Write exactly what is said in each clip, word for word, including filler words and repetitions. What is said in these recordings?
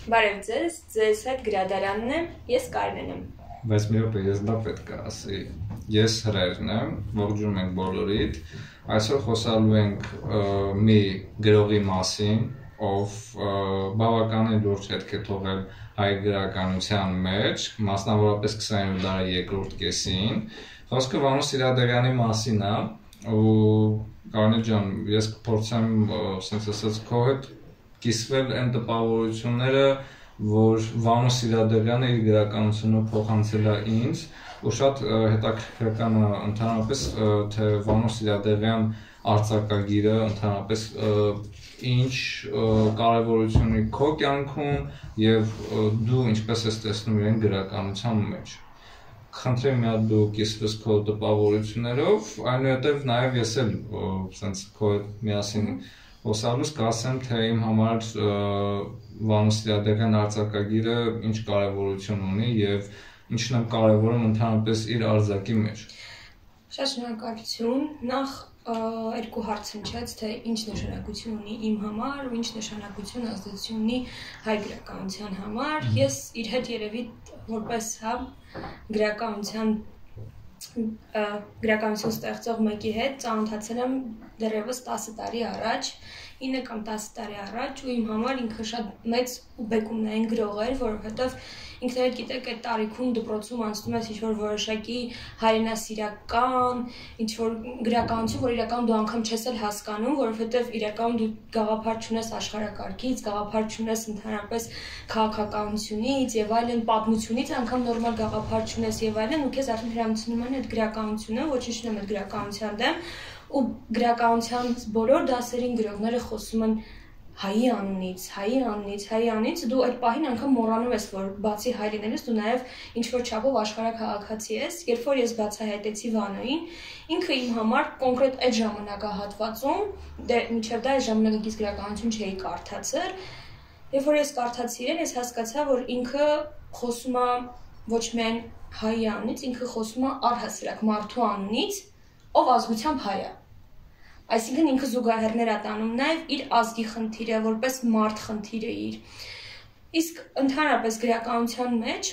Բարև ձեզ, ձեզ հետ գրադարանն եմ, ես Կարինեն եմ։ Բայց մի րոպե, ես դա պետք է ասի։ Ես Հրերն եմ, ողջունում ենք բոլորիդ։ Այսօր խոսալու ենք մի գրողի մասին, ով բավականին լուրջ հետք է թողել հայ գրականության մեջ, մասնավորապես քսաներորդ դարի երկրորդ կեսին։ Խոսքը Վանո Սիրադեղյանի մասին է, ու Կարինե ջան, ես կփորձեմ, ասենց ասած, քո հետ կիսվել այն տպավորությունները, որ Վանո Սիրադեղյանը իր գրականությունը փոխանցել է ինձ, ու շատ հետաքրքրական է ընդհանրապես, թե Վանո Սիրադեղյան արձակագիրը ընդհանրապես ինչ կարևորություն ունի քո կյանքում եւ դու ինչպես ես տեսնում իրեն գրականության մեջ։ Խնդրեմ մի հատ դու կիսվես քո տպավորություններով, այնուհետև նաեւ ես էլ ասենց քո հետ միասին խոսալուց կասեմ, թե իմ համար Վանո Սիրադեղյան արձակագիրը ինչ կարևորություն ունի եւ ինչն է կարևորում ընդհանրապես իր արձակի մեջ։ Շատ շնորհակալություն։ Նախ երկու հարց հնչեց, թե ինչ նշանակություն ունի իմ համար ու ինչ նշանակություն ազդեցություն ունի հայ գրականության համար։ Ես իր հետ երևի որպես հա գրականության գրականություն ստեղծող մեկի հետ ծանոթացել եմ դեռևս տասը տարի առաջ, ինը կամ տասը տարի առաջ, ու իմ համար ինքը շատ մեծ ու բեկումնային գրող էր, որովհետև ինքն էլ գիտեք, այդ տարիքում դպրոցում անցնում ես ինչ-որ որոշակի հայրենասիրական, ինչ-որ գրականություն, որ իրական դու անգամ չես էլ հասկանում, որովհետև իրական դու գաղափար չունես աշխարհակարգից, գաղափար չունես ընդհանրապես քաղաքականությունից եւ այլն, պատմությունից անգամ նորմալ գաղափար չունես եւ այլն, ու քեզ արդեն հրամցնում են այդ գրականությունը, ոչինչ չունեմ այդ գրականության դեմ, ու գրականության բոլոր դասերին գրողները խոսում են հայի անունից, հայի անունից, հայի անունից, դու այդ պահին անգամ մոռանում ես, որ բացի հայ լինելուց դու նաև ինչ-որ չափով աշխարհաքաղաքացի ես, երբ որ ես բացահայտեցի Վանոյին, ինքը իմ համար կոնկրետ այդ ժամանակահատվածում, դե մինչև դա այս ժամանակակից գրականություն չէի կարդացել, երբ որ ես կարդացի իրեն, ես հասկացա, որ ինքը խոսում է ոչ միայն հայի անունից, ինքը խոսում է առհասարակ մարդու անունից, ով ազգությամբ հայ է։ Այսինքն ինքը զուգահեռներ է տանում նաև իր ազգի խնդիրը, որպես մարդ խնդիրը իր։ Իսկ ընդհանրապես գրականության մեջ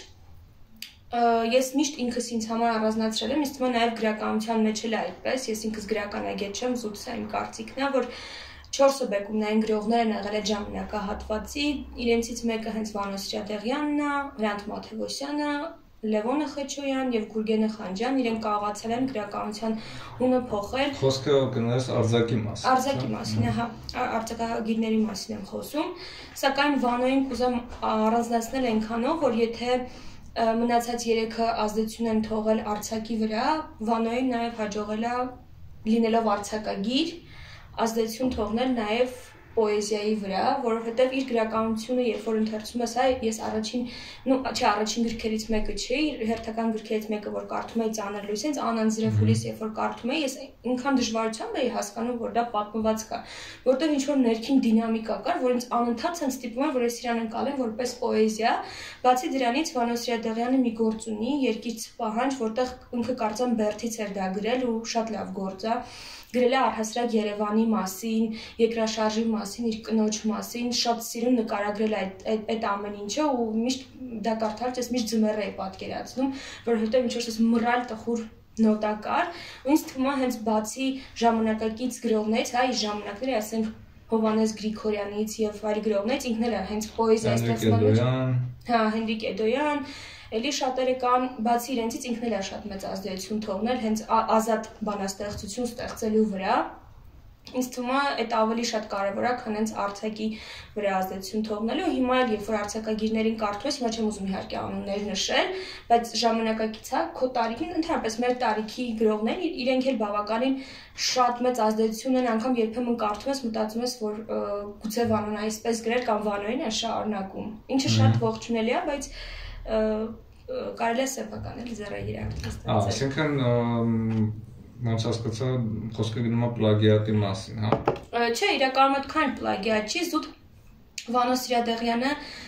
ես միշտ ինքս ինձ համար առանձնացրել եմ, ինձ թվում է նաև գրականության մեջ էլ է այդպես, ես ինքս գրականագետ չեմ, զուտ սա իմ կարծիքն է, որ չորսը բեկումնային գրողներ են եղել այդ ժամանակահատվածի, իրենցից մեկը հենց Վանո Սիրադեղյանն է, Հրանտ Մաթևոսյանը, Լևոնը Խեչոյան եւ Գուրգենը Խանջյան, իրենք կարողացել են գրականության հունը փոխել։ Խոսքը կներես արձակի մասին։ Արձակի մասին, հա, արձակագիրների մասին եմ խոսում, սակայն Վանոյին կուզեմ առանձնացնել այնքանով, որ եթե մնացած երեքը ազդեցություն են թողել արձակի վրա, Վանոյին նաեւ հաջողել է լինելով արձակագիր, ազդեցություն թողնել նաեւ պոեզիայի վրա, որովհետև իր գրականությունը, երբ որ ընթերցում ես, այ ես առաջին, նո, չէ, առաջին գրքերից մեկը չէ, իր հերթական գրքերից մեկը, որ կարդում էի Ծանր լույս, հենց Անանձրև հուլիս, երբ որ կարդում էի, ես ինքան դժվարությամբ էի հասկանում, որ դա պատմված կա, որտեղ ինչ-որ ներքին դինամիկա կար, որ ինձ անընդհատ ցած ստիպում էր, որ ես իրան ընկալեմ որպես պոեզիա, բացի դրանից Վանո Սիրադեղյանը մի գործ ունի, Երկիր պահանջ, որտեղ ինքը կարծեմ Բերդից էր դա գրել ու շատ լավ գործ է։ Գրել է առհասարակ Երևանի մասին, երկրաշարժի մասին, իր կնոջ մասին, շատ սիրուն նկարագրել այդ այդ ամեն ինչը ու միշտ դա կարդալուց ես միշտ ձմեռ էի պատկերացնում, որովհետև ինչ-որ էս մռայլ տխուր նոտա կար, ու ինձ թվում է հենց բացի ժամանակակից գրողներից, հա, այս ժամանակների, ասենք Հովհաննես Գրիգորյանից եւ այլ գրողներից ինքն էլ է հենց պոեզիա ստեղծման մեջ, հա, Հենրիկ Էդոյան, էլի շատերը կան, բացի իրենցից ինքն էլ է շատ մեծ ազդեցություն թողնել հենց ազատ բանաստեղծություն ստեղծելու վրա։ Ինձ թվում է այդ ավելի շատ կարևոր է, քան հենց արձակի վրա ազդեցություն թողնելու։ Հիմա էլ երբ որ արձակագիրներին կարդում ես, հիմա չեմ ուզում իհարկե անուններ նշել, բայց ժամանակակից է, քո տարիքին ընդհանրապես մեր տարիքի գրողներ իրենք էլ բավականին շատ մեծ ազդեցություն են, անգամ երբեմն կարդում ես, մտածում ես, որ գուցե Վանոն այսպես գրել կամ Վանոյին է շարունակում, ինչը շատ ողջունելի է, բայց կարելի է սեփական էլ ձեռագիր արտադրել։ Այսինքն ոնց հասկացա, խոսքը գնում է պլագիատի մասին, հա։ Չէ, իրականում այդքան պլագիատ չի, զուտ Վանո Սիրադեղյանը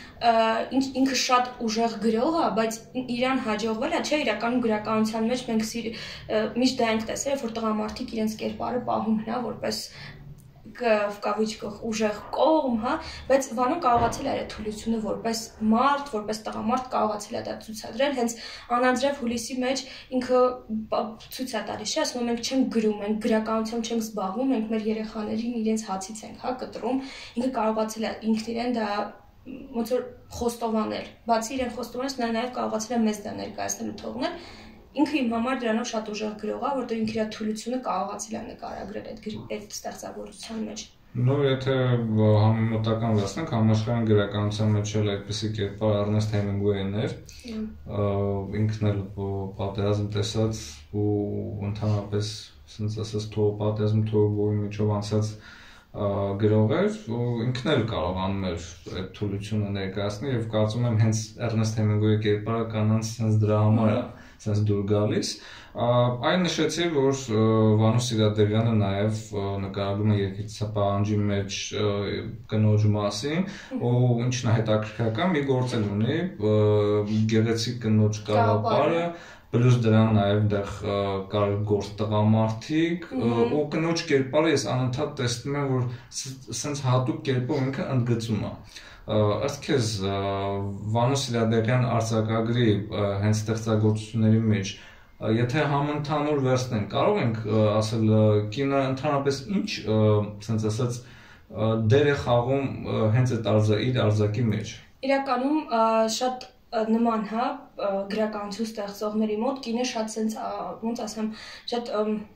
ինքը շատ ուժեղ գրող է, բայց իրան հաջողվել է, չէ, իրականում գրականության մեջ մենք միշտ դա ենք տեսել, որ տղամարդիկ իրենց կերպարը պահում հնա որպես в կավիճկող ուժեղ կողմ, հա, բայց Վանոն կարողացել է այդ թուլությունը որպես մարդ, որպես տղամարդ կարողացել է դա ցուցադրել, հենց անանձրև հուլիսի մեջ ինքը ցույց է տալիս, չէ՞, ասում եմ մենք չենք գրում, մենք գրականությամբ չենք զբաղվում, մենք մեր երեխաներին իրենց հացից ենք, հա, կտրում, ինքը կարողացել է ինքն իրեն դա ոնց որ խոստովանել, բացի իրեն խոստովանելուց նա նաև կարողացել է մեզ դա ներկայացնել ու թողնել, ինքը իմ համար դրանով շատ ուժեղ գրող է, որտեղ ինքը իր թուլությունը կարողացել է նկարագրել այդ այդ ստեղծագործության մեջ։ Ну, եթե համեմատական վերցնենք, համաշխարհային գրականության մեջ էլ այդպիսի կերպար Էրնեստ Հեմինգուեյն էր, ինքն էլ պատերազմ տեսած ու ընդհանրապես, ասենց ասած, պատերազմ թողովի միջով անցած գրող էր ու ինքն էլ կարողանում էր այդ թուլությունը ներկայացնել եւ կարծում եմ հենց Էրնեստ Հեմինգուեյի կերպարը կանանց հենց դրա համար է sense դուր գալիս այն նշեցի որ Վանո Սիրադեղյանը նաև նկարագրում է երկրիցապահանջի մեջ կնոջ մասին ու ինչն է հետաքրքրական մի գործ ունի գեղեցիկ կնոջ կաղապարը Plus դրան նաև դեռ կար գործ տղամարդիկ ու կնոջ կերպարը ես անընդհատ տեսնում եմ որ սենց հատուկ կերպով ինքը ընդգծում է ըստ քեզ Վանո Սիրադեղյան արձակագրի հենց ստեղծագործությունների մեջ եթե համընդհանուր վերցնենք կարող ենք ասել կինը ընդհանրապես ինչ սենց ասած դեր է խաղում հենց այդ իր արձակի մեջ իրականում շատ նման հա գրականություն ստեղծողների մոտ կինը շատ sense ոնց ասեմ շատ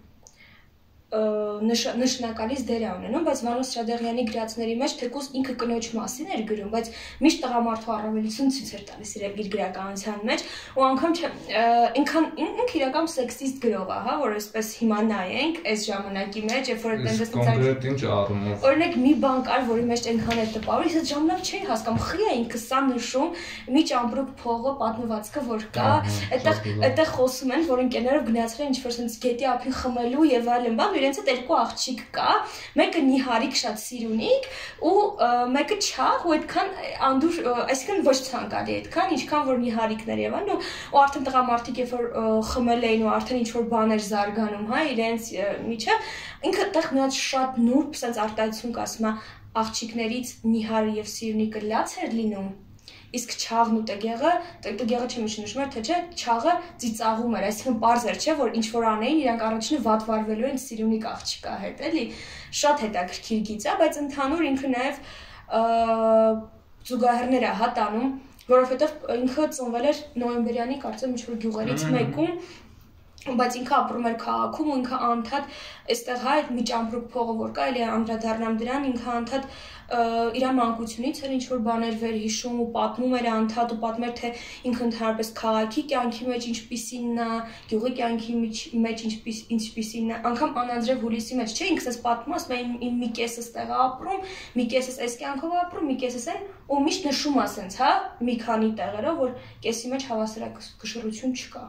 նշանակալից դեր է ունենում, բայց Վանո Սիրադեղյանի գրածների մեջ թեկուզ ինքը կնոջ մասին էր գրում, բայց միշտ տղամարդու առավելություն ցույց էր տալիս իր գրականության մեջ, ու անգամ ինքան ինքը իրական սեքսիստ գրող է, հա, որ այսպես հիմա նայենք այս ժամանակի մեջ, երբ որ այդպես կոնկրետ ինչ առումով։ Օրինակ մի բան կար, որի մեջ այնքան էր տպավորում, ես այդ ժամանակ չէի հասկանում, խի է ինքը սա նշում, մի ճամպրուկ փողը պատմվածքը որ կա, այդտեղ այդտեղ խոսում են, որ ընկերներով գնացել են ինչ-որ sense գետի ափին խմելու եւ այլն, բան իրենց հետ երկու աղջիկ կա, մեկը նիհարիկ շատ սիրունիկ ու մեկը չաղ ու այդքան անդուր, այսինքն ոչ ցանկալի այդքան, ինչքան որ նիհարիկներ եւ այլն ու արդեն տղամարդիկ երբ որ խմել էին ու արդեն ինչ որ բաներ զարգանում, հա, իրենց միջև ինքը այդտեղ մի հատ շատ նուրբ sense արտահայտություն կա, ասում է աղջիկներից նիհարը եւ սիրունիկը լաց էր լինում Իսկ չաղն ու տգեղը, տգեղը չեմ նշում էր, թե չէ, չաղը ծիծաղում էր, այսինքն պարզ էր, չէ, որ ինչ որ անեին, իրանք առաջինը վատ վարվելու են սիրունիկ աղջիկա հետ, էլի, շատ հետաքրքիր գիծ է, բայց ընդհանուր ինքը նաև զուգահեռներ է հա տանում, որովհետև ինքը ծնվել էր նոյեմբերյանի, կարծեմ ինչ որ գյուղերից մեկում բայց ինքը ապրում էր քաղաքում ու ինքը անդադ այստեղ հա այդ մի ճամպրուկ փողը որ կա էլի անդրադառնամ դրան ինքը անդադ իր մանկությունից էր ինչ որ բաներ վերհիշում ու պատմում էր անդադ ու պատմում էր թե ինքը ընդհանրապես քաղաքի կյանքի մեջ ինչպիսին է գյուղի կյանքի մեջ ինչպիս ինչպիսին է անգամ անանձրև հուլիսի մեջ չէ ինքս էս պատմում ասում է իմ մի կեսս այստեղ է ապրում մի կեսս այս կյանքով ապրում մի կեսս այն ու միշտ նշում ասենց հա մի քանի տեղերով որ կեսի մեջ հավասարակշռություն չկա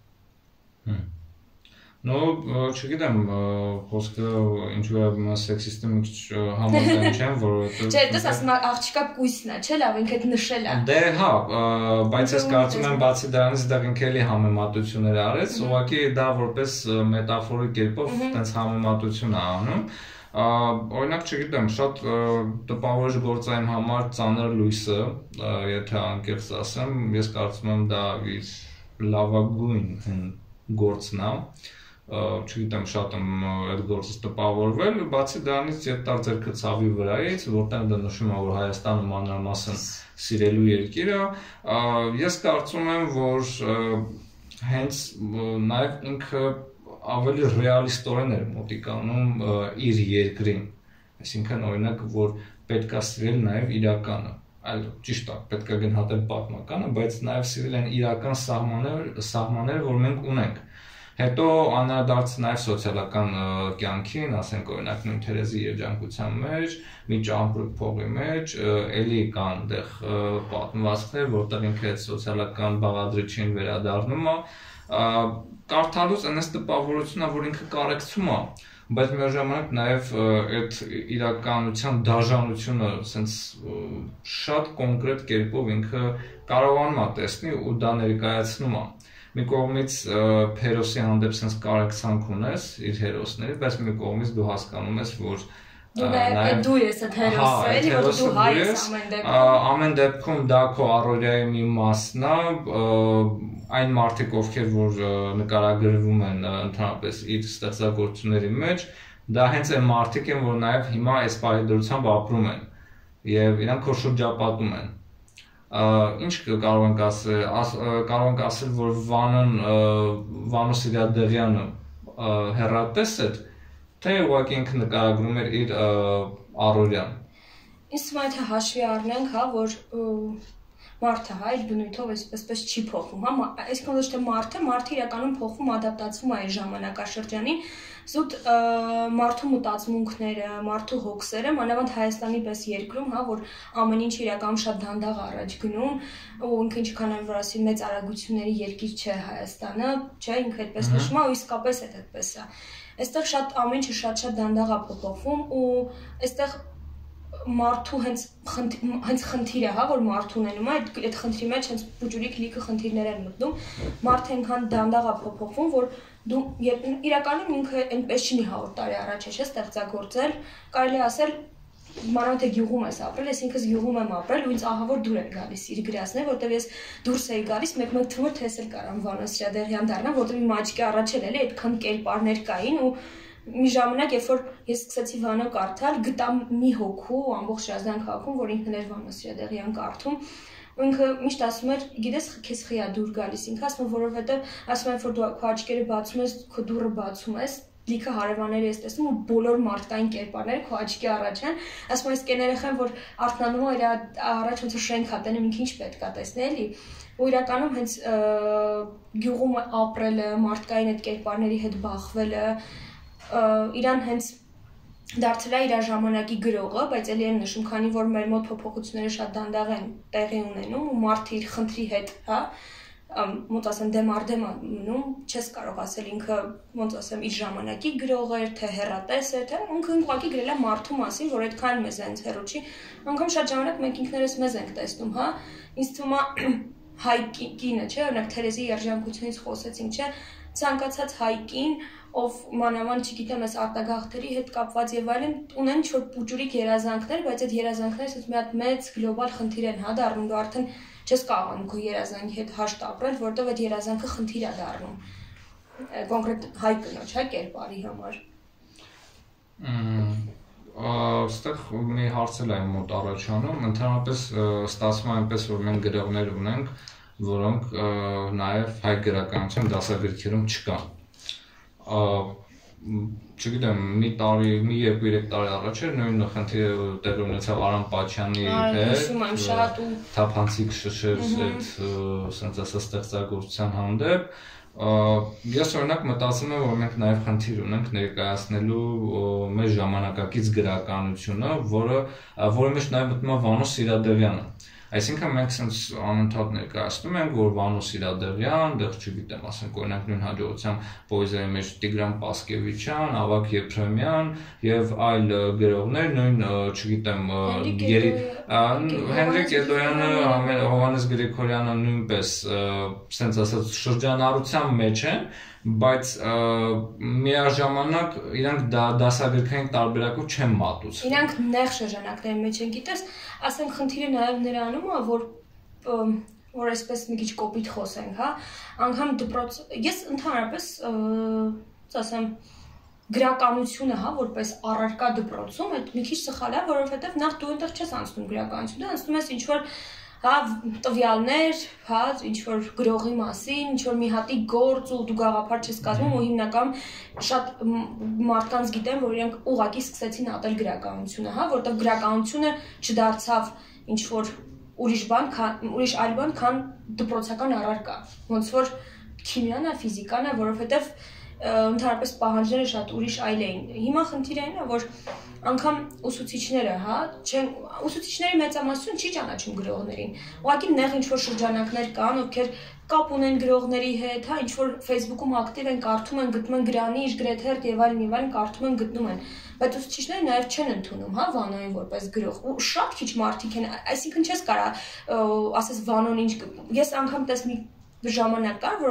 No, չգիտեմ, խոսքը ինչու է սեքսիստը մի քիչ համաձայն չեմ, որովհետեւ Չէ, դες ասում աղջիկա կույսն է, չէ՞ լավ, ինքը այդ նշել է։ Դե հա, բայց ես կարծում եմ բացի դրանից դա ինքը էլի համեմատություններ արեց, ուղղակի դա որպես մետաֆորիկ կերպով տենց համեմատություն է անում։ Օրինակ չգիտեմ, շատ տպավորիչ գործ է իմ համար ծանր լույսը, եթե անկեղծ ասեմ, ես կարծում եմ դա իր լավագույն գործն է, չգիտեմ շատ եմ այդ գործից տպավորվել, բացի դրանից Ետտար ձեռքը ցավի վրայից, որտեղ դա նշում է, որ Հայաստանը մանրամասն սիրելու երկիր է, ես կարծում եմ, որ հենց նաև ինքը ավելի ռեալիստորեն էր մոտիկանում իր երկրին, այսինքն օրինակ, որ պետք է սիրել նաև իրականը այլ ճիշտ է, պետք է գնահատել պատմականը, բայց նաև սիրել են իրական սահմաններ, սահմաններ, որ մենք ունենք։ Հետո անդրադարձ նաև սոցիալական կյանքին, ասենք օրինակ նույն Թերեզի երջանկության մեջ, մի ճամպրուկ փողի մեջ, էլի կան դեղ պատմվածքներ, որտեղ ինքը այդ սոցիալական բաղադրիչին վերադառնում է, կարդալուց այնպես տպավորություն է, որ ինքը կարեկցում է, բայց միաժամանակ նաև այդ իրականության դաժանությունը sense շատ կոնկրետ կերպով ինքը կարողանում է տեսնի ու դա ներկայացնում է։ Մի կողմից Փերոսի հանդեպ sense կարեկցանք ունես իր հերոսների, բայց մի կողմից դու հասկանում ես, որ Դու ես այդ հերոսը, էլի որ դու հայ ես ամեն դեպքում։ Ամեն դեպքում դա քո առօրյայի մի մասն է, այն մարդիկ, ովքեր որ նկարագրվում են ընդհանրապես իր ստեղծագործությունների մեջ, դա հենց այն մարդիկ են, որ նաև հիմա այս պահեդրությամբ ապրում են եւ իրանք քո շրջապատում են։ Ինչ կարող ենք ասել, կարող ենք ասել, որ Վանոն Վանո Սիրադեղյանը հեռատես է, թե ուղղակի ինքը նկարագրում էր իր առօրյան։ Ինձ թվում է թե հաշվի առնենք, հա, որ մարդը հա իր բնույթով այսպես չի փոխվում, հա, այսինքն ոչ թե մարդը, մարդը իրականում փոխվում, ադապտացվում է այդ ժամանակաշրջանին, զուտ մարդու մտածմունքները, մարդու հոգսերը, մանավանդ Հայաստանի պես երկրում, հա, որ ամեն ինչ իրականում շատ դանդաղ առաջ գնում, ու ինքը ինչքան էլ որ ասի մեծ արագությունների երկիր չէ Հայաստանը, չէ, ինքը այդպես նշում է, ու իսկապես է այդպես է։ Այստեղ շատ ամեն ինչը շատ-շատ դանդաղ է փոփոխվում ու այստեղ մարդու հենց հենց խնդիրը, հա, որ մարդու ունենում է, այդ խնդրի մեջ հենց բուջուրիկ լիքը խնդիրներ են մտնում, մարդը այնքան դանդաղ է փոփոխվում, որ դու իրականում ինքը այնպես չի հավոր տարի առաջ է ստեղծագործել, կարելի ասել մանավանդ թե գյուղում ես ապրել, ես ինքս գյուղում եմ ապրել ու ինձ ահավոր դուր էր գալիս իր գրածները, որտեղ ես դուրս էի գալիս, մեկ-մեկ թվում էր թե ես էլ կարամ Վանո Սիրադեղյան դառնամ, որտեղ իմ աչքի առաջ էլ էլի այդքան կերպարներ կային ու մի ժամանակ, երբ որ ես սկսեցի Վանո կարդալ, գտա մի հոգու ամբողջ Շազդան քաղաքում, որ ինքն էր Վանո Սիրադեղյան կարդում, ու ինքը միշտ ասում էր, գիտես, քեզ խի է դուր գալիս, ինքը ասում է, որովհետև ասում է, որ դու քո աչքերը բացում ես, քո դուռը բացում ես, լիքը հարևաններ ես տեսնում ու բոլոր մարդկային կերպարները քո աչքի առաջ են, ասում ես կեն երեխան, որ արթնանում է իր առաջ ոնց որ շենք հա տենում ինքը ինչ պետք է տեսնի էլի, ու իրականում հենց գյուղում ապրելը, մարդկային այդ կերպարների հետ բախվելը, իրան հենց դարձել է իր ժամանակի գրողը, բայց էլի են նշում, քանի որ մեր մոտ փոփոխությունները շատ դանդաղ են տեղի ունենում ու մարդը իր խնդրի հետ, հա, ոնց ասեմ դեմ առ դեմ մնում, չես կարող ասել ինքը ոնց ասեմ իր ժամանակի գրող էր, թե հեռատես էր, թե ինքը ուղղակի գրել է մարդու մասին, որ այդքան մեզ հենց հեռու չի, անգամ շատ ժամանակ մենք ինքներս մեզ ենք տեսնում, հա, ինձ թվում է հայ կինը, չէ, օրինակ Թերեզի երջանկությունից խոսեցինք, չէ, ցանկացած հայ կին, ով մանավանդ չգիտեմ, այս արտագաղթերի հետ կապված եւ այլն, ունեն ինչ-որ բուջուրիկ երազանքներ, բայց այդ երազանքները մի հատ մեծ գլոբալ խնդիր են, հա, դառնում, դու արդեն չես կարողանում քո երազանքի հետ հաշտ ապրել, որտեղ այդ երազանքը խնդիր է դառնում։ Կոնկրետ հայ կնոջ, հա, կերպարի համար։ Այստեղ մի հարց էլ այն մոտ առաջանում, ընդհանրապես ստացվում է այնպես, որ մենք գրողներ ունենք, որոնք նաև հայ գրականության դասագրքերում չկան։ Չգիտեմ, մի տարի, մի երկու-երեք տարի առաջ էր նույն խնդիրը տեղի ունեցավ Արամ Պաչյանի հետ, թափանցիկ շշեր այդ սենց ասած ստեղծագործության հանդեպ, ես օրինակ մտածում եմ, որ մենք նաև խնդիր ունենք ներկայացնելու մեր ժամանակակից գրականությունը, որը որի մեջ նաև մտնում է Վանո Սիրադեղյանը։ Այսինքն մենք սենց անընդհատ ներկայացնում ենք, որ Վանո Սիրադեղյան, դեռ չգիտեմ, ասենք օրինակ նույն հաջողության պոեզիայի մեջ Տիգրան Պասկևիչյան, Ավագ Եփրեմյան եւ այլ գրողներ, նույն, չգիտեմ, Հենրիկ Էդոյանը, Հովհաննես Գրիգորյանը նույնպես սենց ասած շրջանառության մեջ են, բայց միաժամանակ իրանք դասագրքային տարբերակով չեն մատուցվում։ Իրանք նեղ շրջանակների մեջ են, գիտես, ասենք խնդիրը նաև նրանում է, որ որ այսպես մի քիչ կոպիտ խոսենք, հա, անգամ դպրոց, ես ընդհանրապես, ոնց ասեմ, գրականությունը, հա, որպես առարկա դպրոցում, այդ մի քիչ սխալ է, որովհետև նախ դու այնտեղ չես անցնում գրականություն, դու անցնում ես ինչ-որ հա տվյալներ, հա, ինչ-որ գրողի մասին, ինչ-որ մի հատի գործ ու դու գաղափար չես կազմում ու հիմնական շատ մարդկանց գիտեմ, որ իրենք ուղղակի սկսեցին ատել գրականությունը, հա, որտեղ գրականությունը չդարձավ ինչ-որ ուրիշ բան, ուրիշ այլ բան, քան դպրոցական առարկա, ոնց որ քիմիան է, ֆիզիկան է, որովհետև ընդհանրապես պահանջները շատ ուրիշ այլ էին։ Հիմա խնդիրը այն է, որ անգամ ուսուցիչները, հա, չեն ուսուցիչների մեծամասնություն չի ճանաչում գրողներին։ Ուղղակի նեղ ինչ-որ շրջանակներ կան, ովքեր կապ ունեն գրողների հետ, հա, ինչ-որ Facebook-ում ակտիվ են, կարդում են, գտնում են Գրանիշ, Գրեթերտ եւ այլն եւ այլն, կարդում են, գտնում են։ Բայց ուսուցիչները նաեւ չեն ընդունում, հա, Վանոյին որպես գրող։ Ու շատ քիչ մարդիկ են, այսինքն չես կարա ասես Վանոն ինչ, ես անգամ տես մի ժամանակ կար, որ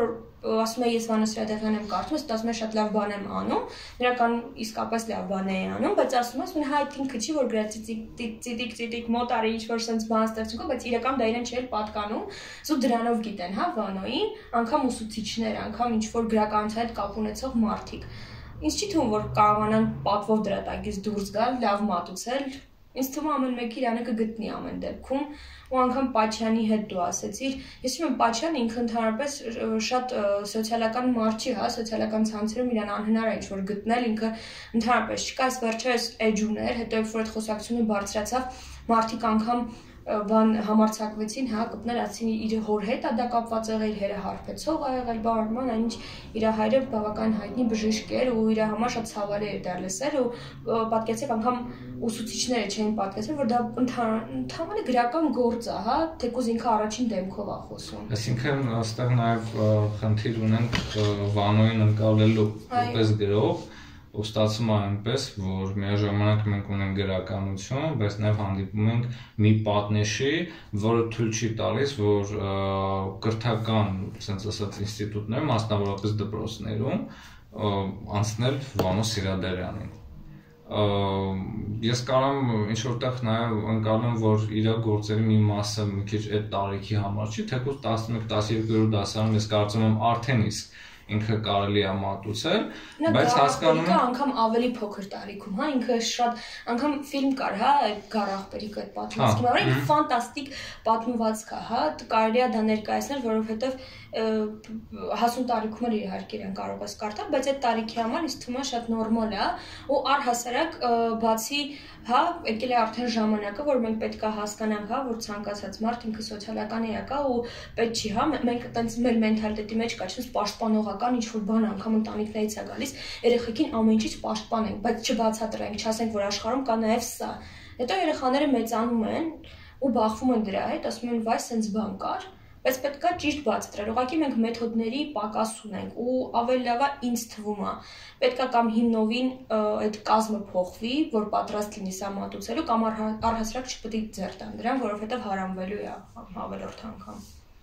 ասում է ես Վանո Սիրադեղյան եմ կարծում, ես ասում եմ շատ լավ բան եմ անում, իրական իսկապես լավ բան է անում, բայց ասում ես մեն հայտ ինքը չի որ գրած ծիտիկ ծիտիկ մոտարի ինչ որ sense բան ստեղծում, բայց իրական դա իրեն չէր պատկանում, զու դրանով գիտեն, հա, Վանոին, անգամ ուսուցիչներ, անգամ ինչ որ գրականության հետ կապ ունեցող մարդիկ։ Ինձ չի թվում որ կարողանան պատվով դրա տակից դուրս գալ, լավ մատուցել։ Ինձ թվում է ամեն մեկը իրանը կգտնի ամեն դեպքում, ու անգամ Պաչյանի հետ դու ասեցիր, ես չեմ Պաչյանը ինքը ընդհանրապես շատ սոցիալական մարդ չի, հա, սոցիալական ցանցերում իրան անհնար է ինչ-որ գտնել, ինքը ընդհանրապես չկա, այս վերջերս էջ ուներ, հետո երբ որ այդ խոսակցությունը բարձրացավ, մարդիկ անգամ բան համարձակվեցին, հա, կպնել ասին իր հոր հետ է դա կապված եղել, իր հերը հարբեցող ա եղել, բան, այնինչ իր հայրը բավական հայտնի բժիշկ էր ու իր համար շատ ցավալի էր դա լսել ու պատկերացեք անգամ ուսուցիչները չէին պատկերացրել, որ դա ընդհանրապես գրական գործ է, հա, թեկուզ ինքը առաջին դեմքով է խոսում։ Այսինքն այստեղ նաև խնդիր ունենք Վանոյին ընկալելու որպես գրող ու ստացվում է այնպես, որ միաժամանակ մենք ունենք գրականություն, բայց նաև հանդիպում ենք մի պատնեշի, որը թույլ չի տալիս, որ կրթական, ասենց ասած, ինստիտուտներ, մասնավորապես դպրոցներում անցնել Վանո Սիրադեղյանին։ Ես կարող եմ ինչ որտեղ նաև ընկալեմ, որ իր գործերի մի մասը մի քիչ այդ տարիքի համար չի, թեկուզ տասնմեկ տասներկու դասարանում ես կարծում եմ արդեն իսկ ինքը կարելի է մատուցել, բայց հասկանում եմ անգամ ավելի փոքր տարիքում, հա, ինքը շատ անգամ ֆիլմ կար, հա, այդ Գարախպերիկը այդ պատմվածքի մասին, ինքը ֆանտաստիկ պատմվածք է, հա, կարելի է դա ներկայացնել, որովհետև հասուն տարիքում էլ իհարկե իրեն կարող ես կարդալ, բայց այդ տարիքի համար ինձ թվում է շատ նորմալ է ու առհասարակ բացի հա եկել է արդեն ժամանակը, որ մենք պետք է հասկանանք, հա, որ ցանկացած մարդ ինքը սոցիալական էակա ու պետք չի, հա, մենք այտենց մեր մենթալիտետի մեջ կա, չնայած պաշտպանողական ինչ-որ բան անգամ ընտանիքներից է գալիս, երեխեքին ամեն ինչից պաշտպանենք, բայց չբացատրենք, չասենք, որ աշխարհում կա նաև սա։ Հետո երեխաները մեծանում են ու բախվում են դրա հետ, ասում են, վայ, սենց բան կար, բայց պետք է ճիշտ բացատրել։ Ուղղակի մենք մեթոդների պակաս ունենք ու ավելի լավ է ինձ թվում է։ Պետք է կամ հիմնովին այդ կազմը փոխվի, որ պատրաստ լինի սա մատուցելու, կամ առհասարակ չպետք է ձեռ տան դրան, որովհետև հարամվելու է ավելորդ անգամ։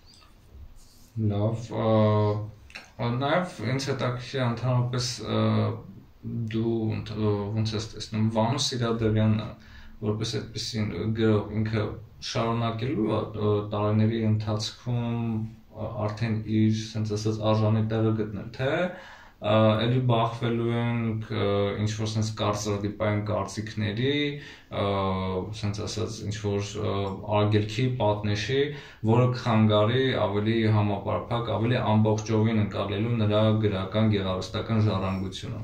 Լավ, նաև ինձ հետաքրքիր ընդհանրապես դու ոնց ես տեսնում Վանո Սիրադեղյանը որպես այդպեսին գրող ինքը շարունակելու տարիների ընթացքում արդեն իր, ասենց ասած, արժանի տեղը գտնել, թե էլի բախվելու ենք ինչ-որ ասենց կարծրատիպային կարծիքների, ասենց ասած, ինչ-որ արգելքի, պատնեշի, որը կխանգարի ավելի համապարփակ, ավելի ամբողջովին ընկալելու նրա գրական, գեղարվեստական ժառանգությունը։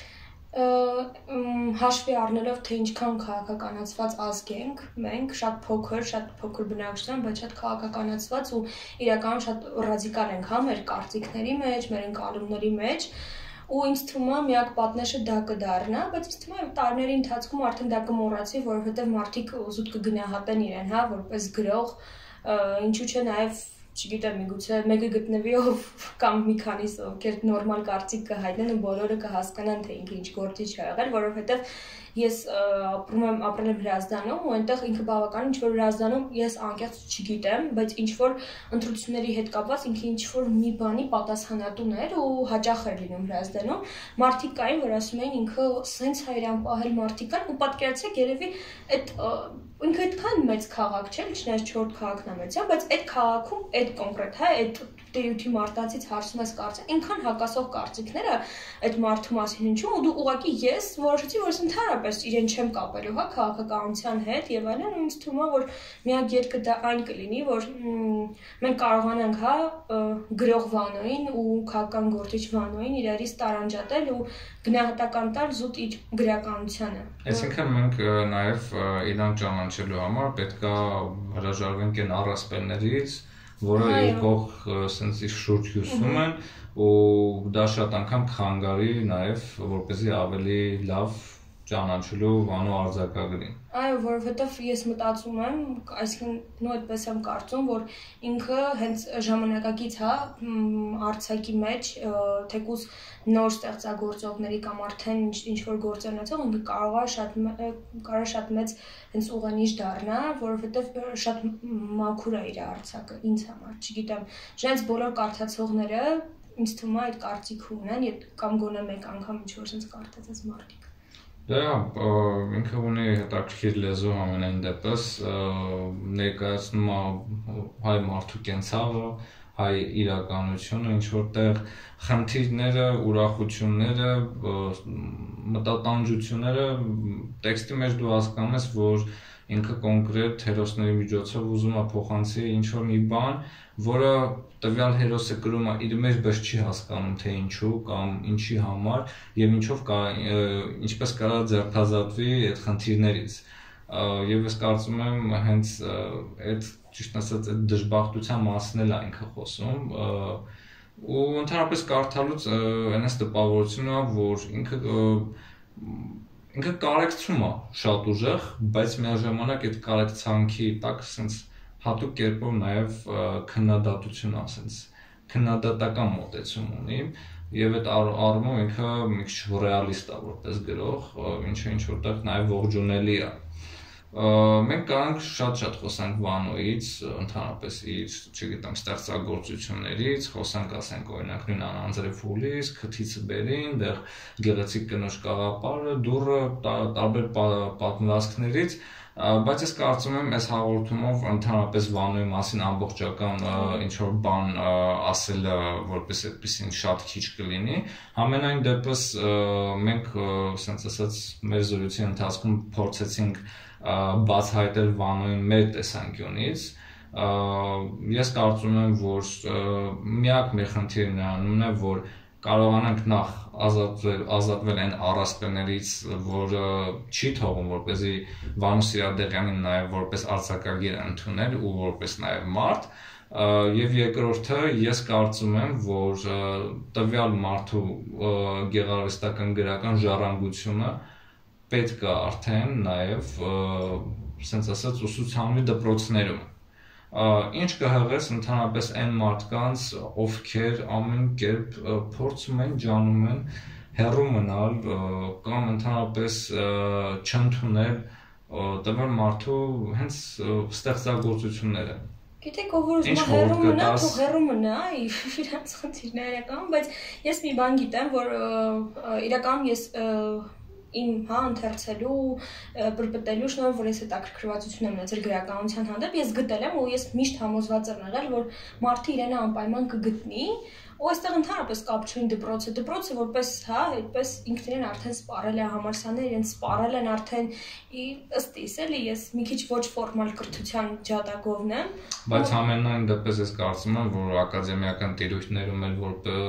Հաշվի առնելով, թե ինչքան քաղաքականացված ազգ ենք, մենք շատ փոքր, շատ փոքր բնակչության, բայց շատ քաղաքականացված ու իրականում շատ ռադիկալ ենք, հա, մեր կարծիքների մեջ, մեր ընկալումների մեջ, ու ինձ թվում է միակ պատնեշը դա կդառնա, բայց ինձ թվում է տարիների ընթացքում արդեն դա կմոռացվի, որովհետև մարդիկ զուտ կգնահատեն իրեն, հա, որպես գրող, ինչու՞ չէ նաև չգիտեմ, միգուցե մեկը գտնվի ով կամ մի քանիսը ովքեր նորմալ կարծիք կհայտնեն ու բոլորը կհասկանան, թե ինքը ինչ գործի չի եղել, որովհետև ես ապրում եմ, ապրել եմ Հրազդանում ու այնտեղ ինքը բավական ինչ որ Հրազդանում ես անկեղծ չգիտեմ, բայց ինչ որ ընտրությունների հետ կապված ինքը ինչ որ մի բանի պատասխանատուն էր ու հաճախ էր լինում Հրազդանում։ Մարդիկ կային, որ ասում էին ինքը սենց հայրան պահել մարդիկ կան ու պատկերացրեք երևի այդ ինքը այդքան մեծ քաղաք չէ, չնայած չորրորդ քաղաքն է մեծ, բայց այդ քաղաքում այդ կոնկրետ, հա, այդ տերյութի մարդացից հարցում ես կարծիք, այնքան հակասող կարծիքները այդ մարդու մասին ինչու ու դու ուղղակի ես որոշեցի, որ ես ընդհանրապես իրեն չեմ կապելու, հա, քաղաքականության հետ եւ այլն, ու ինձ թվում է, որ միակ ելքը դա այն կլինի, որ մենք կարողանանք, հա, գրող Վանոյին ու քաղաքական գործիչ Վանոյին իրարից տարանջատել ու գնահատական տալ զուտ իր գրականությանը։ Այսինքն մենք նաեւ իրան ճանաչելու համար պետք է հրաժարվենք այն առասպելներից, որը երկող սենց իր շուրջ հյուսում են ու դա շատ անգամ կխանգարի նաև որպեսզի ավելի լավ ճանաչելու Վանո արձակագրին։ Այո, որովհետև ես մտածում եմ, այսինքն նույն այդպես եմ կարծում, որ ինքը հենց ժամանակակից, հա, արձակի մեջ, թեկուզ նոր ստեղծագործողների կամ արդեն ինչ որ գործ ունեցող, ինքը կարող է շատ կարող է շատ մեծ հենց ուղենիշ դառնա, որովհետև շատ մաքուր է իր արձակը ինձ համար, չգիտեմ, չնայած բոլոր կարդացողները ինձ թվում է այդ կարծիքը ունեն, կամ գոնե մեկ անգամ ինչ-որ sense կարդացած մարդիկ։ Դա ինքը ունի հետաքրքիր լեզու ամենայն դեպս, ներկայացնում է հայ մարդու կենցաղը, հայ իրականությունը, ինչ որտեղ խնդիրները, ուրախությունները, մտատանջությունները տեքստի մեջ դու հասկանում ես, որ ինքը կոնկրետ հերոսների միջոցով ուզում է փոխանցի ինչ-որ մի բան, որը տվյալ հերոսը գրում է իր մեջ, բայց չի հասկանում, թե ինչու կամ ինչի համար եւ ինչով ինչպես կարա ձերբազատվի այդ խնդիրներից։ Եվ ես կարծում եմ հենց այդ ճիշտ ասած այդ դժբախտության մասն էլ է ինքը խոսում ու ընդհանրապես կարդալուց այնպես տպավորություն է, որ ինքը ինքը կարեկցում է շատ ուժեղ, բայց միաժամանակ այդ կարեկցանքի տակ sense հատուկ կերպով նաև քննադատություն է, sense քննադատական մոտեցում ունի եւ այդ առումով ինքը մի քիչ ռեալիստ է որպես գրող, ինչը ինչ որտեղ նաև ողջունելի է։ Մենք կարող շատ-շատ խոսանք Վանոյից, ընդհանրապես իր, չգիտեմ, ստեղծագործություններից, խոսանք, ասենք, օրինակ նույն Անանձրեֆուլից, Քթիցը բերին, դեռ Գեղեցիկ կնոջ կաղապարը, դուռը, տարբեր պատմվածքներից, բայց ես կարծում եմ այս հաղորդումով ընդհանրապես Վանոյի մասին ամբողջական ինչ-որ բան ասելը որպես այդպեսին շատ քիչ կլինի, համենայն դեպս մենք, ասենց ասած, մեր զրույցի ընթացքում փորձեցինք բացահայտել Վանոյին մեր տեսանկյունից, ես կարծում եմ, որ միակ մեր խնդիրը նրանում է, որ կարողանանք նախ ազատվել, ազատվել այն առասպելներից, որը չի թողում, որպեսզի Վանո Սիրադեղյանին նաև որպես արձակագիր ընդունել ու որպես նաև մարդ, եւ երկրորդը ես կարծում եմ, որ տվյալ մարդու գեղարվեստական գրական ժառանգությունը պետք է արդեն նաև, ասենց ասած, ուսուցանվի դպրոցներում։ Ինչ կհղես ընդհանրապես այն մարդկանց, ովքեր ամեն կերպ փորձում են, ջանում են հեռու մնալ կամ ընդհանրապես չընդունել տվյալ մարդու հենց ստեղծագործությունները։ Գիտեք, ով որ ուզում է հեռու մնա, թող հեռու մնա, իրանց խնդիրն է իրականում, բայց ես մի բան գիտեմ, որ իրականում ես իմ հա ընթերցելու, բրբտելու շնորհիվ, որ ես հետաքրքրվածություն եմ ունեցել գրականության հանդեպ, ես գտել եմ ու ես միշտ համոզված եմ եղել, որ մարդը իրենը անպայման կգտնի, ու այստեղ ընդհանրապես կապ չունի դպրոցը, դպրոցը որպես, հա, այդպես ինքն իրեն արդեն սպառել է, համալսարանները իրեն սպառել են արդեն, ըստ իս էլի, ես մի քիչ ոչ ֆորմալ կրթության ջատագովն եմ։ Բայց ամենայն դեպս ես կարծում եմ, որ ակադեմիական տիրույթներում էլ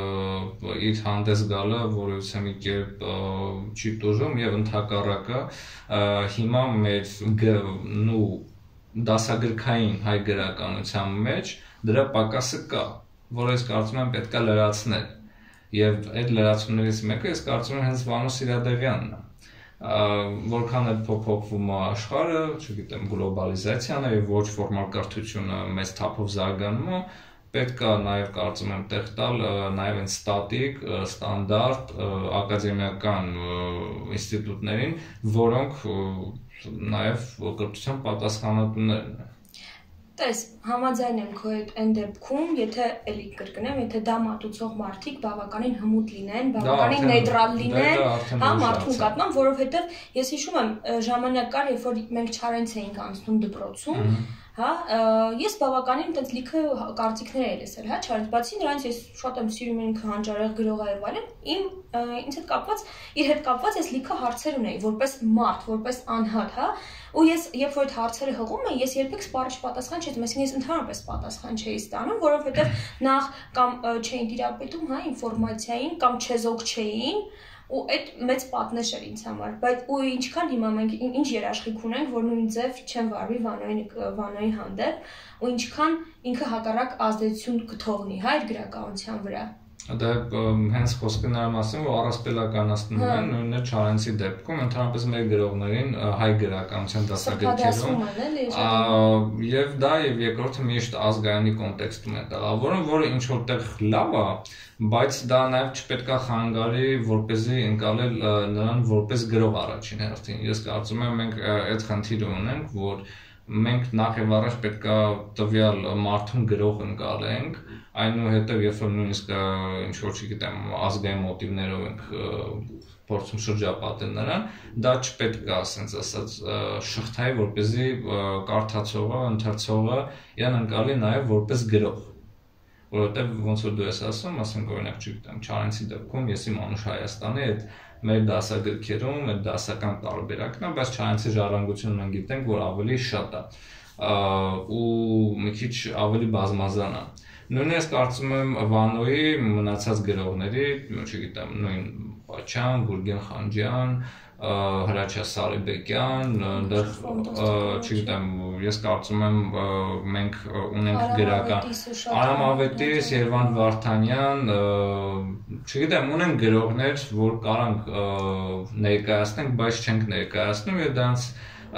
որ իր հանդես գալը, որովհետեւ մի կերպ չի տուժում եւ ընդհակառակը հիմա մեր նու դասագրքային հայ գրականության մեջ դրա պակասը կա, որը ես կարծում եմ պետք է լրացնել եւ այդ լրացումներից մեկը ես կարծում եմ հենց Վանո Սիրադեղյանն է, որքան էլ փոփոխվում է աշխարհը, չգիտեմ, գլոբալիզացիան եւ ոչ ֆորմալ կրթությունը մեծ թափով զարգանում է, պետք է նաեւ կարծում եմ տեղ տալ նաեւ այն ստատիկ, ստանդարտ ակադեմիական ինստիտուտներին, որոնք նաեւ կրթության պատասխանատուներն են։ Տես, համաձայն եմ քո հետ այն դեպքում, եթե էլի կրկնեմ, եթե դա մատուցող մարդիկ բավականին հմուտ լինեն, բավականին նեյտրալ լինեն, հա, մարդու նկատմամբ, որովհետև ես հիշում եմ ժամանակ կար, երբ որ մենք Չարենց էինք անցնում դպրոցում, հա, ես բավականին այդպես լիքը կարծիքներ էի լսել, հա, Չարենց, բացի նրանից ես շատ եմ սիրում ինքը հանճարեղ գրող է եւ այլն, իմ ինձ հետ կապված, իր հետ կապված ես լիքը հարցեր ունեի, որպես մարդ, որպես անհատ, հա, ու ես երբ որ այդ հարցերը հղում եմ, ես երբեք սպառիչ պատասխան չէի, այսինքն ես ընդհանրապես պատասխան չէի ստանում, որովհետեւ նախ կամ չէին տիրապետում, հա, ինֆորմացիային կամ չեզոք չէին, ու այդ մեծ պատնեշ էր ինձ համար, բայց ու ինչքան հիմա մենք ինչ երաշխիք ունենք, որ նույն ձև չեն վարվի Վանոյի Վանոյի հանդեպ, ու ինչքան ինքը հակառակ ազդեցություն կթողնի, հա, այդ գրականության վրա։ Դա հենց խոսքը նրա մասին, որ առասպելականացնում են նույնը Չարենցի դեպքում, ընդհանրապես մեր գրողներին հայ գրականության դասագրքերում, եւ դա եւ երկրորդը միշտ ազգայինի կոնտեքստում է տեղավորում, որը ինչ որտեղ լավ է, բայց դա նաեւ չպետք է խանգարի, որպեսզի ընկալել նրան որպես գրող առաջին հերթին։ Ես կարծում եմ մենք այդ խնդիրը ունենք, որ մենք նախ եւ առաջ պետք է տվյալ մարդուն գրող ընկալենք, այնուհետեւ երբ որ նույնիսկ ինչ որ չգիտեմ ազգային մոտիվներով ենք փորձում շրջապատել նրան, դա չպետք է ասենց ասած շղթայի, որպեսզի կարդացողը, ընթերցողը իրան ընկալի նաեւ որպես գրող, որովհետեւ ոնց որ դու ես ասում, ասենք օրինակ չգիտեմ, Չարենցի դեպքում ես իմ Անուշ Հայաստանի հետ մեր դասագրքերում այդ դասական տարբերակն է, բայց Չարենցի ժառանգությունը մենք գիտենք, որ ավելի շատ է ու մի քիչ ավելի բազմազան է։ Նույնն ես կարծում եմ Վանոյի մնացած գրողների, չգիտեմ, նույն Պաչյան, Գուրգեն Խանջյան, Հրաչյա Սարիբեկյան, դեռ չգիտեմ, ես կարծում եմ մենք ունենք գրական Արամ Ավետիս, Երվանդ Վարդանյան, չգիտեմ, ունենք գրողներ, որ կարանք ներկայացնենք, բայց չենք ներկայացնում եւ դրանց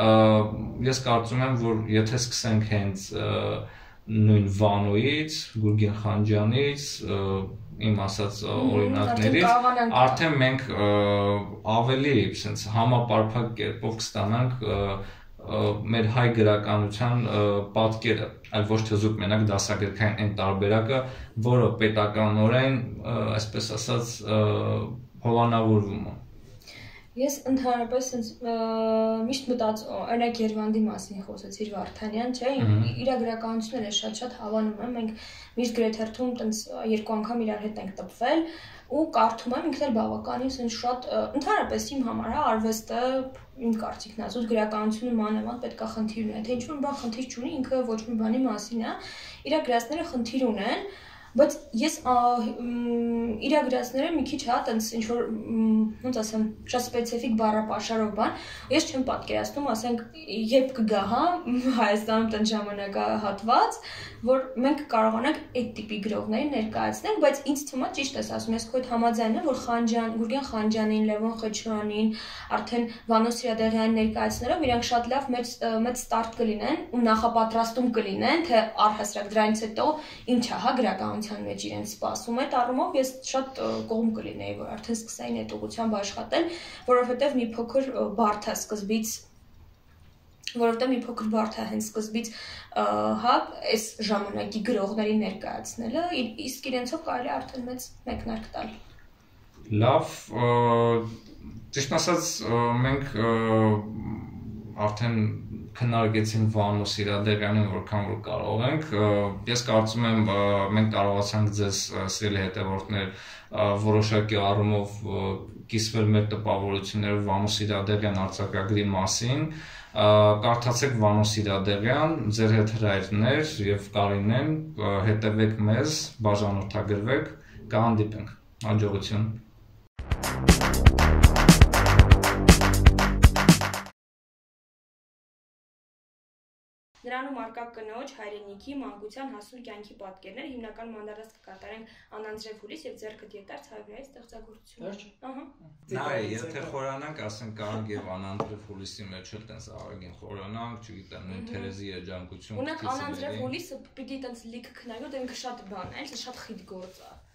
ես կարծում եմ, որ եթե սկսենք հենց նույն Վանոյից, Գուրգեն Խանջյանից, իմ ասած օրինակներից, արդեն մենք ավելի sense համապարփակ կերպով կստանանք մեր հայ գրականության պատկերը, այլ ոչ թե զուտ մենակ դասագրքային այն տարբերակը, որը պետականորեն, այսպես ասած, հովանավորվում է։ Ես ընդհանրապես միշտ մտածում, օրինակ Երվանդի մասին խոսեցիր Վարդանյան, չէ՞, իր գրականությունները շատ-շատ հավանում եմ, մենք միշտ գրեթերթում տենց երկու անգամ իրար հետ ենք տպվել ու կարդում եմ, ինքն էլ բավականին sense շատ ընդհանրապես իմ համար է արվեստը իմ կարծիքն է, զուտ գրականությունը մանավանդ պետքա խնդիր ունի, թե ինչ-որ բան խնդիր չունի, ինքը ոչ մի բանի մասին է, իր գրածները խնդիր ունեն, բայց ես իր գրածները մի քիչ հա տենց ինչ որ ոնց ասեմ շատ սպეციფიկ բառապաշարով բան ես չեմ պատկերացնում ասենք երբ կգա հա Հայաստանում տենց ժամանակահատված որ մենք կարողանանք այդ տիպի գրողներին ներկայացնենք բայց ինձ թվում է ճիշտ ես ասում ես քո հետ համաձայն եմ որ Խանջյան Գուրգեն Խանջյանին Լևոն Խեչյանին արդեն Վանո Սիրադեղյանին ներկայացնելով իրանք շատ լավ մեծ մեծ ստարտ կլինեն ու նախապատրաստում կլինեն թե առհասարակ դրանից հետո ինչա հա գրականության մեջ իրենց սպասում այդ առումով ես շատ կողմ կլինեի որ արդեն սկսեին այդ ուղղությամբ աշխատել որովհետև մի փոքր բարդ է սկզբից որովհետև մի փոքր բարդ է հենց սկզբից հա այս ժամանակի գրողներին ներկայացնելը իսկ իրենցով կարելի է արդեն մեծ մեկնարկ տալ լավ ճիշտ ասած մենք արդեն քննարկեցինք Վանո Սիրադեղյանին որքան որ կարող ենք ես կարծում եմ մենք կարողացանք ձեզ սիրելի հետևորդներ որոշակի առումով կիսվել մեր տպավորություններով Վանո Սիրադեղյան արձակագրի մասին կարդացեք Վանո Սիրադեղյան ձեր հետ հրայրներ եւ Կարինեն հետևեք մեզ բաժանորդագրվեք կհանդիպենք հաջողություն Նրանում արկա կնոջ, հայրենիքի, մանկության հասուն կյանքի պատկերներ, հիմնական մանրադարձ կկատարենք Անանդրև Հուլիս եւ ձեռքը դիետար Ցավրայի ստեղծագործություն։ Ահա։ Նայ, եթե խորանանք, ասենք կարող եւ Անանդրև Հուլիսի մեջ էլ տենց աղագին խորանանք, չգիտեմ, նույն Թերեզի երջանկություն։ Ունենք Անանդրև Հուլիսը պիտի տենց լիքը քննարկել, դա ինքը շատ բան է, շատ խիտ գործ է։